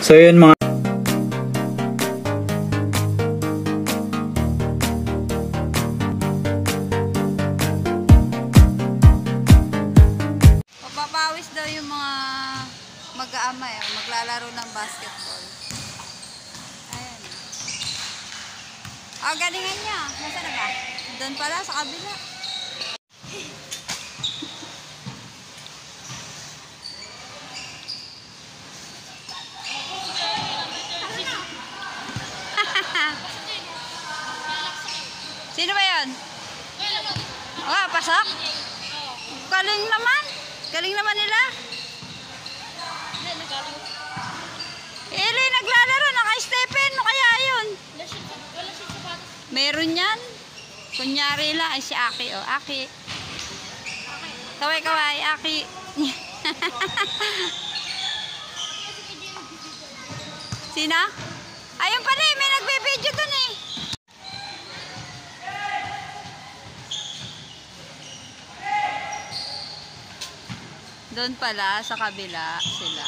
So yun mga papawis daw yung mga mag-aama maglalaro ng basketball. Ayan. Ah, galingan niya. Nasaan na ba? Doon pala sa kabila. Sino ba yun? Ah, pasok? Galing naman. Galing naman nila. Eli, naglalaro. Naka-Stephen. Ano kaya yun? Meron yan. Kunyari lang. Ay, si Aki. Oh, Aki. Kaway-kaway. Aki. Sina? Ayun pala eh. May nagbe-video dun eh. Doon pala, sa kabila sila.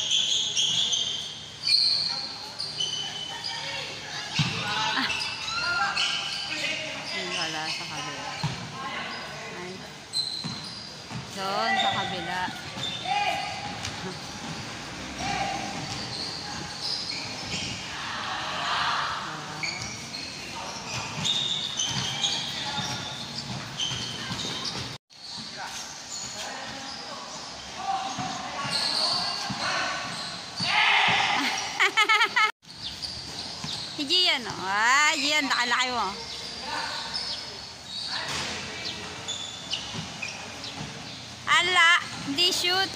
Doon pala, sa kabila. Ay. Doon, sa kabila. Gian, oh. Ah, Gian, nakalaki mo. Ala, hindi shoot.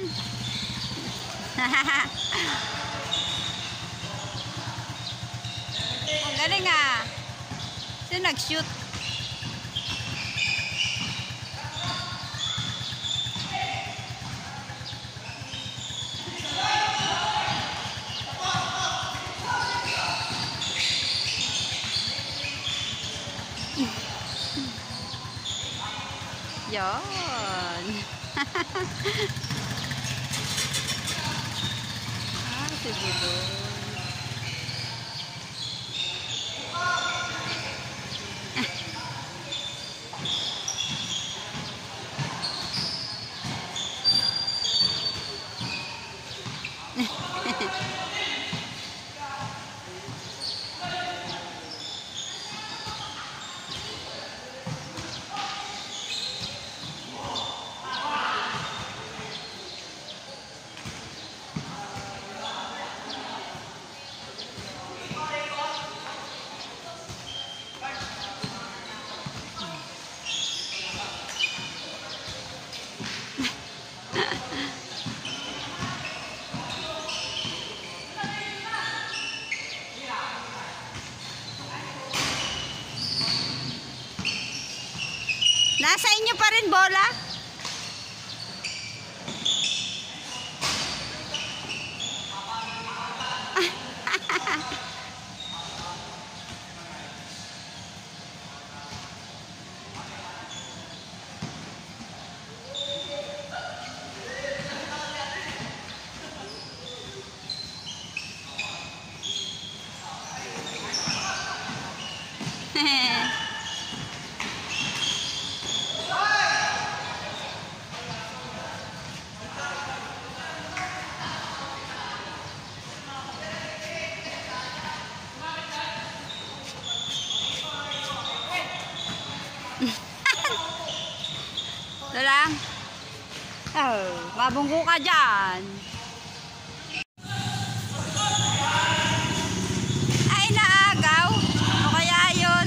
Ang galing ah. Sino nag-shoot? Yon. Ah, si Budol. Nasa inyo pa rin bola? Ito lang. Oh, mabunggo ka dyan. Ay, naagaw. O kaya yun.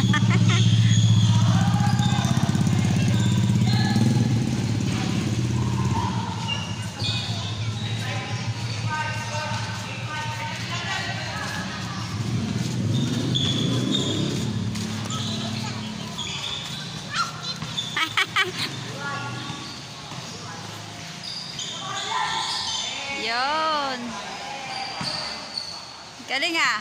Yun. Galing ah.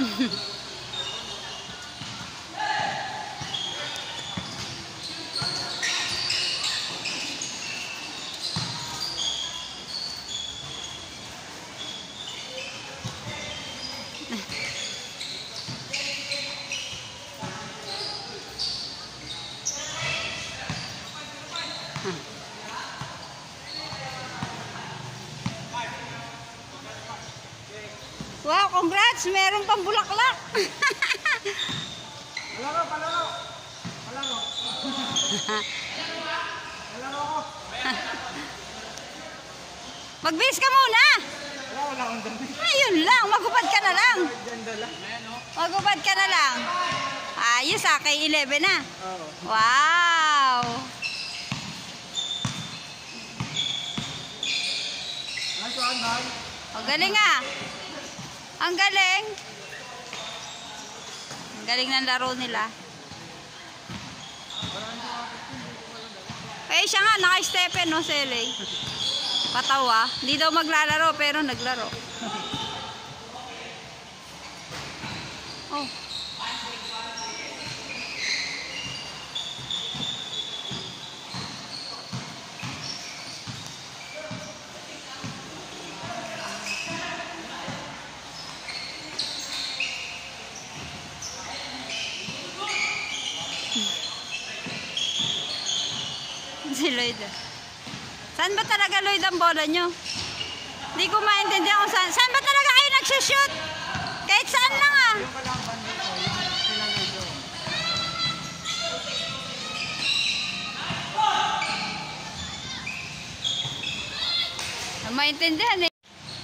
Wow, congrats! Meron pang bulaklak! Palaro, palaro! Palaro! Palaro ako! Magbihis ka muna! Wala akong dami. Ayun lang, magubad ka na lang. Ganda lang. Magubad ka na lang. Ayos ah, kay 11 na. Oo. Wow! Nice one, bye. Ang galing ah. Ang galing. Ang galing ng laro nila. Eh siya nga, naka-stepen no, Sele. Patawa. Hindi daw maglalaro pero naglaro. Oh. Si Lloyd. Saan ba talaga, Lloyd, ang bola nyo? Hindi ko maintindihan kung saan. Saan ba talaga kayo nagsushoot? Kahit saan lang ah. Yung kalaban nito, yung sinanay doon. Ang maintindihan eh.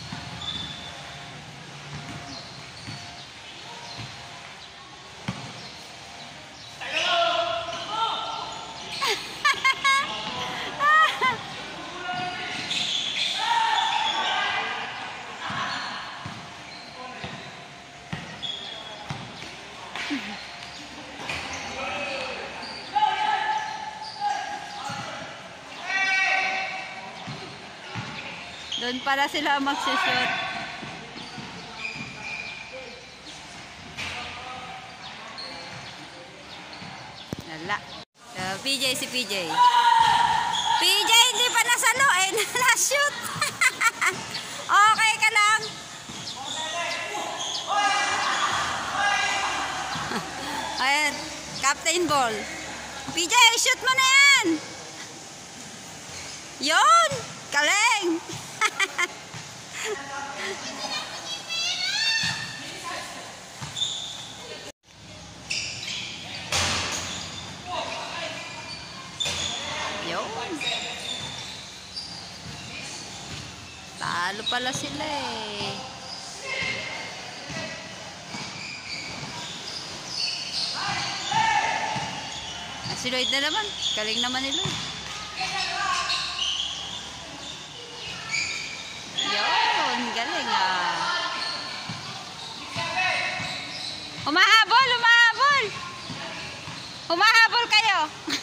Doon pala sila magsushoot. Wala. So, PJ si PJ. PJ, hindi pa nasalo eh. Na-shoot. Okay ka lang. Ayan. Captain ball. PJ, shoot mo na yan. Yun. Galing. Yun. Talo pala sila eh. Si Lloyd na naman. Galing naman ni Lloyd. Yun. Galing ah. Humahabol! Humahabol! Humahabol kayo!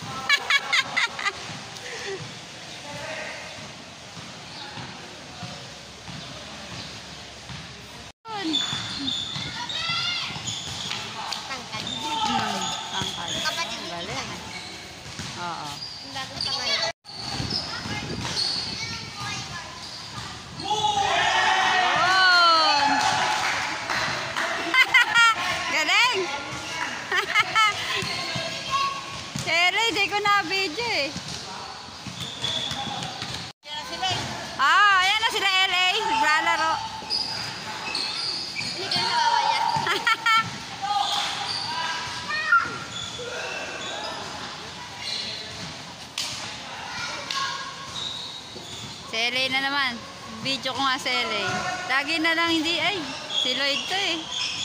Tangkal. Kapatid mo Galing. Oo. ang bagong pangalan. Yun! Galing! Sere, di ko na-video eh. Ayan na sila LA. Naglalaro. Hindi ka nakawaya. Si LA na naman. Video ko nga si LA. Lagi na lang hindi. Ay, si Lloyd to eh.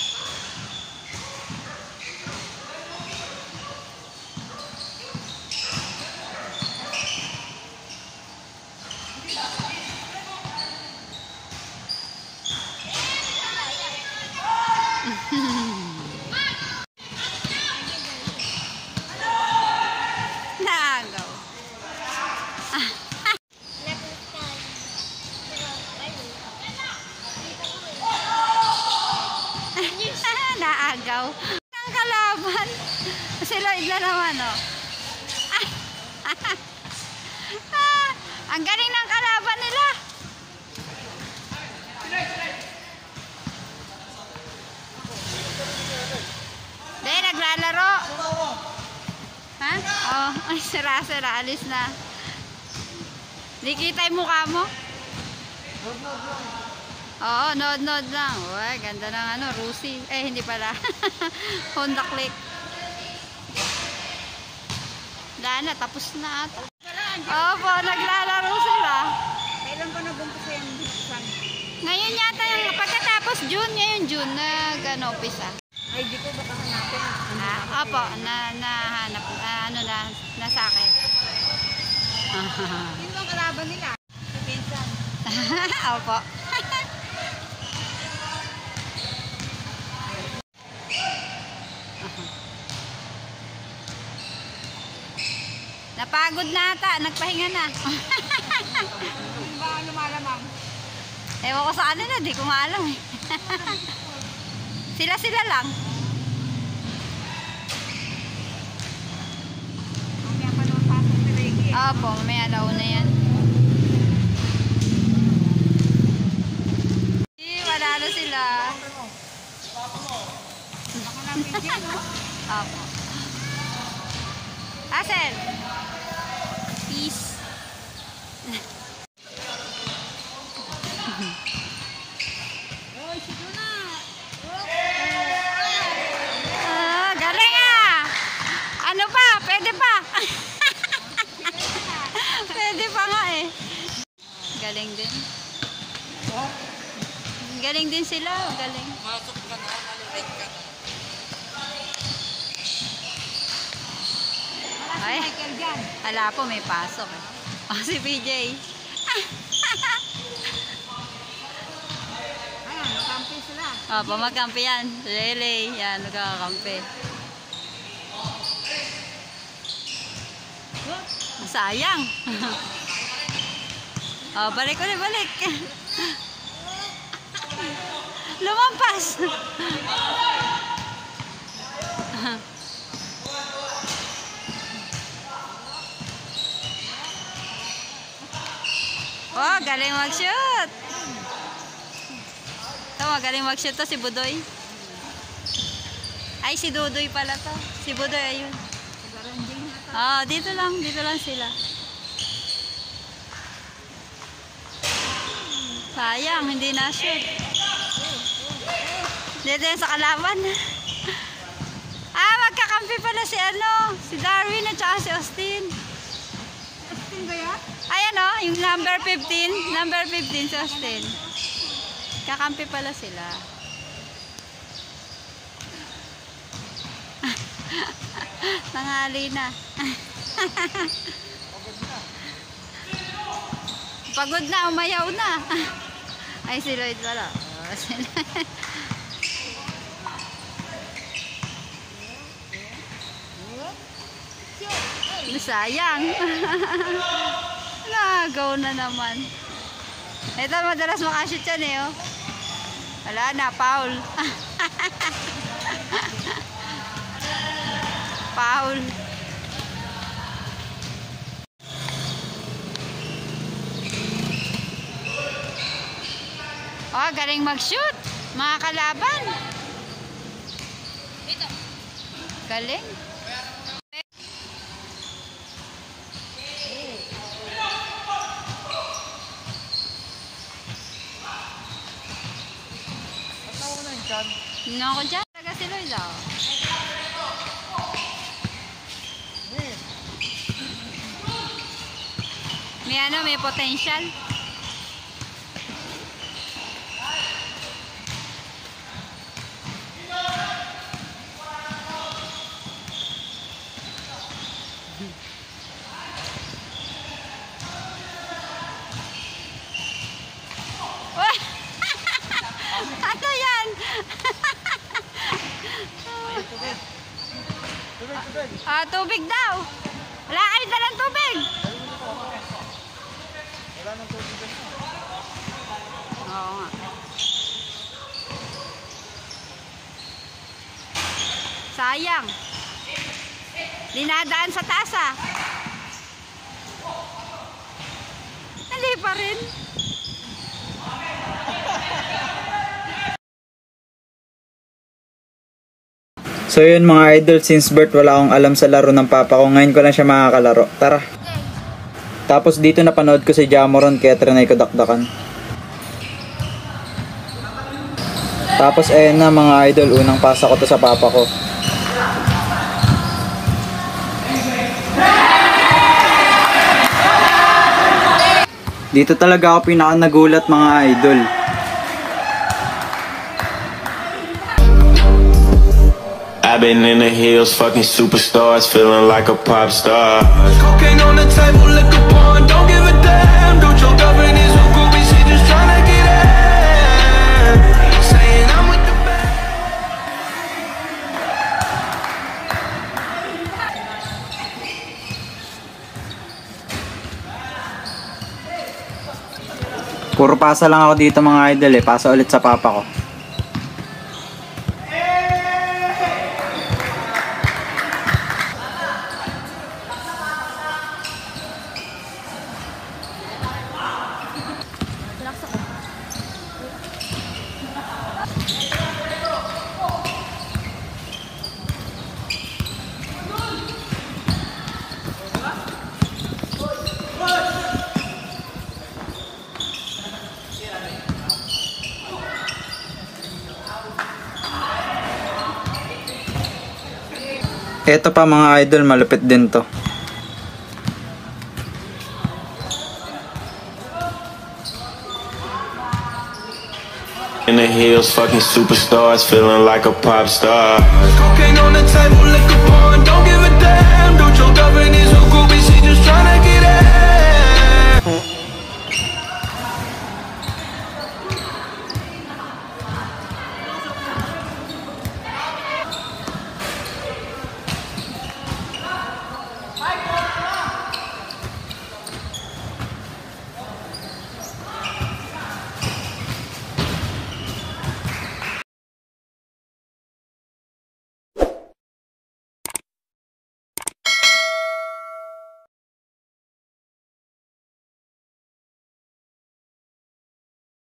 Nagaw. Lloyd na naman, oh. Ah, ang galing ng kalaban nila. Hindi, naglalaro. Ha? Oh, ay, sira-sira. Alis na. Di kita yung mukha mo? Oo, nod-nod lang. Uy, ganda ng ano, Rusi. Eh, hindi pala. Honda Click. Wala na, tapos na ata. Opo, naglalaro sila. Kailan pa nag-umpisa yung buksan? Ngayon yata yung pagkatapos June, ngayon June, nag-umpisa. Ay, di ko baka hanapin. Opo, nahanap, ano na, nasa akin. Sino ang kalaban nila? Si Pinsan. Opo. Napagod na ata, nagpahinga na. Hindi ba lumalamang? Ewan ko sa kanila, di ko maalam eh. Sila-sila lang. Mamaya pa naman pasok si Reggie. Opo, mamaya daw na yan. Wala na sila. Baka namin dyan, no? Opo. Asel! Peace. Oy, sige na. Ah, galing ah! Ano pa? Pwede pa? Pwede pa nga eh. Galing din. Galing din sila. Galing. Masok ka na, nalirate ka. Ay, Michael dyan. ala po may pasok eh. Oh, si PJ. Ayan, nakampi sila. Opo, magkampi yan. Lele, yan, nagkakampi. Sayang. Oh, balik ulit, balik. Lumampas. Oh, galing mag-shoot. Ito, magaling mag-shoot to si Budoy. Ay, si Dudoy pala to. Si Budoy, ayun. Oh, dito lang sila. Sayang, hindi na-shoot. Dito yan sa kalaban. Ah, magkakampi pala si si Darwin at saka si Austin. Austin ba yan? Ayan o, yung number 15. Number 15 si Austin. Kakampi pala sila. Nangali na. Pagod na, umayaw na. Ay, si Lloyd pala. Oh, si Lloyd. Sayang. Nagaw na naman. Ito, madalas makashoot yan eh. Oh. Wala na, foul. Foul. Oh, galing mag-shoot. Mga kalaban. Galing. Ako dyan. Talaga si Lloyd oh. May potential. Ano yan? Tubig daw. Wala kayo dalang tubig. Wala nang tubig dyan. Oo nga. Sayang. Dinadaan sa taas ah. Dali pa rin. So yun mga idol, since birth wala akong alam sa laro ng papa ko. Ngayon ko lang siya makakalaro. Tara. Tapos dito napanood ko si Jamoron kaya trinay ko dakdakan. Tapos ayun na mga idol, unang pasa ko to sa papa ko. Dito talaga ako pinaka nagulat mga idol. I've been in the hills, fucking superstars, feeling like a pop star. Cocaine on the table, liquor porn, don't give a damn. Don't your girlfriend is a groupie, she just tryna get in. Saying I'm with the band. Puro pasa lang ako dito mga idol eh. Pasa ulit sa papa ko. Eto pa mga idol, malupit din to. In the hills, fucking superstars, feeling like a pop star. Cocaine on the table, liquor porn, don't give a damn. Don't your girlfriend is a groupie.